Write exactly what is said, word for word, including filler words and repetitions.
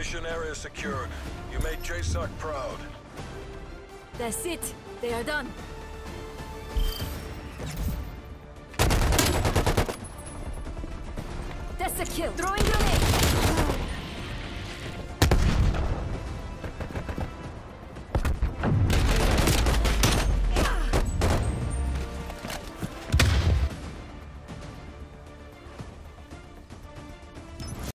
Mission area secured. You made J SOC proud. That's it. They are done. That's a kill. Throwing grenade.